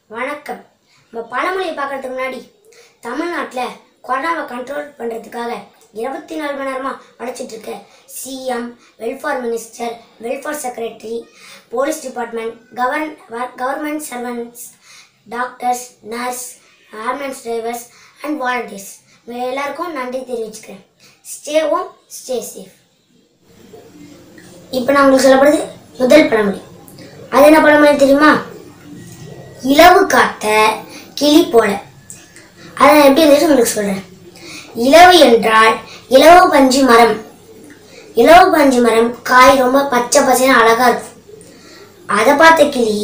வணக்கம். நம்ம பழமொழியை பார்க்கறதுக்கு முன்னாடி தமிழ்நாட்டில் கொரோனாவை கண்ட்ரோல் பண்ணுறதுக்காக 24 மணி நேரமாக உழைச்சிட்டு இருக்க CM, welfare minister, welfare secretary, police department, government servants, doctors, nurse, ambulance drivers and volunteers எல்லாருக்கும் நன்றி தெரிவிச்சுக்கிறேன். Stay home, stay safe. இப்போ நான் உங்களுக்கு சொல்லப்படுது முதல் பழமொழி. அது என்ன பழமொழி தெரியுமா? இலவு காத்த கிளி போல. அதை நான் எப்படி இருந்துச்சு உங்களுக்கு சொல்கிறேன். இலவு என்றால் இலவு பஞ்சு மரம். இலவு பஞ்சு மரம் காய் ரொம்ப பச்சை பச்சைன்னு அழகாக இருக்கும். அதை பார்த்த கிளி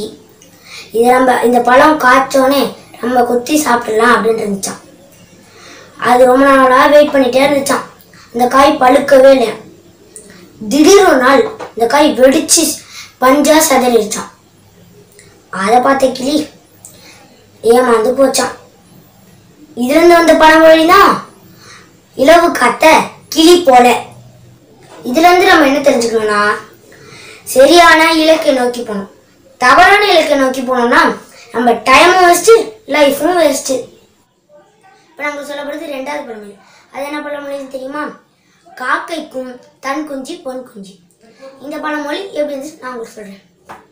இந்த பழம் காய்ச்சோன்னே நம்ம கொத்தி சாப்பிடலாம் அப்படின்னு இருந்துச்சான். அது ரொம்ப நாளாக வெயிட் பண்ணிகிட்டே இருந்துச்சான். இந்த காய் பழுக்கவே இல்லை. திடீர் ஒரு நாள் இந்த காய் வெடிச்சு பஞ்சா சதறிச்சான். அதை பார்த்த கிளி ஏமாந்து போச்சான். இதுலேருந்து வந்த பழமொழி தான் இலவு காத்த கிளி போல. இதுலேருந்து நம்ம என்ன தெரிஞ்சுக்கணும்னா, சரியான இலக்கை நோக்கி போகணும். தவறான இலக்கை நோக்கி போனோம்னா நம்ம டைமும் வேஸ்ட்டு, லைஃபும் வேஸ்ட்டு. இப்போ நாங்கள் சொல்லப்படுது ரெண்டாவது பழமொழி. அது என்ன பழமொழின்னு தெரியுமா? காக்கைக்கும் தன் குஞ்சு பொன் குஞ்சு. இந்த பழமொழி எப்படி இருந்துச்சு நான் உங்களுக்கு சொல்கிறேன்.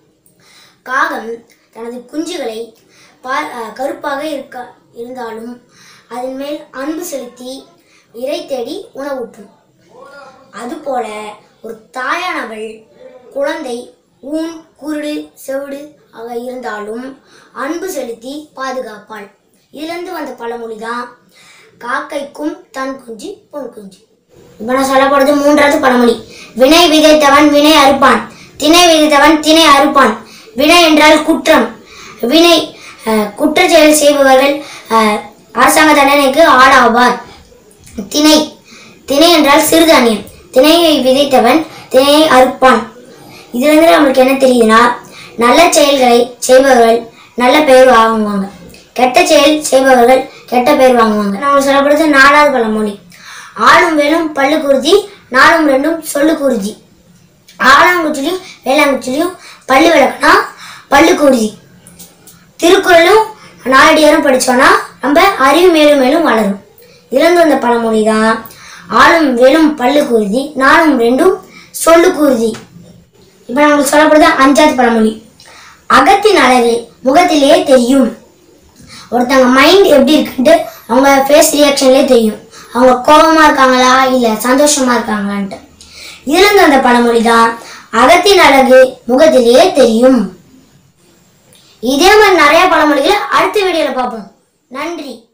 காகம் தனது குஞ்சுகளை கருப்பாக இருந்தாலும் அதன் மேல் அன்பு செலுத்தி இறை தேடி உணவூட்டும். அதுபோல ஒரு தாயானவள் குழந்தை ஊன், குருடு, செவிடு ஆக இருந்தாலும் அன்பு செலுத்தி பாதுகாப்பாள். இதிலிருந்து வந்த பழமொழி தான் காக்கைக்கும் தன் குஞ்சு பொன் குஞ்சு. இப்போ நான் சொல்லப்படுறது மூன்றாவது பழமொழி. வினை விதைத்தவன் வினை அறுப்பான், திணை விதைத்தவன் திணை அறுப்பான். வினை என்றால் குற்றம். வினை குற்ற செயல் செய்பவர்கள் அரசாங்க தண்டனைக்கு ஆளாவார். திணை திணை என்றால் சிறுதானியம். திணையை விதைத்தவன் திணையை அறுப்பான். இதுலேருந்து நம்மளுக்கு என்ன தெரியுதுன்னா, நல்ல செயல்களை செய்பவர்கள் நல்ல பெயர் வாங்குவாங்க, கெட்ட செயல் செய்பவர்கள் கெட்ட பெயர் வாங்குவாங்க. நம்ம சொல்லப்படுறது நாலாவது பழமொழி. ஆளும் வேலும் பல்லு குருதி, நாலும் ரெண்டும் சொல்லு குருதி. ஆளாங்குச்சிலையும் வேளாங்குச்சிலையும் பல்லு விளக்குனா பல்லு குருதி. திருக்குறளும் நாலடியாரும் படித்தோன்னா நம்ம அறிவு மேலும் மேலும் வளரும். இழந்து வந்த பழமொழி தான் ஆளும் வேலும் பல்லு குருதி, நாலும் ரெண்டும் சொல்லு குருதி. இப்போ நம்மளுக்கு சொல்லப்படுது அஞ்சாவது பழமொழி. அகத்தின் அழகு முகத்திலேயே தெரியும். ஒருத்தவங்க மைண்ட் எப்படி இருக்குன்ட்டு அவங்க ஃபேஸ் ரியாக்ஷன்லேயே தெரியும். அவங்க கோபமாக இருக்காங்களா இல்லை சந்தோஷமாக இருக்காங்களான்ட்டு. இதிலிருந்து அந்த பழமொழி தான் அகத்தின் அழகு முகத்திலேயே தெரியும். இதே மாதிரி நிறைய பழமொழிகளை அடுத்த வீடியோவில் பார்ப்போம். நன்றி.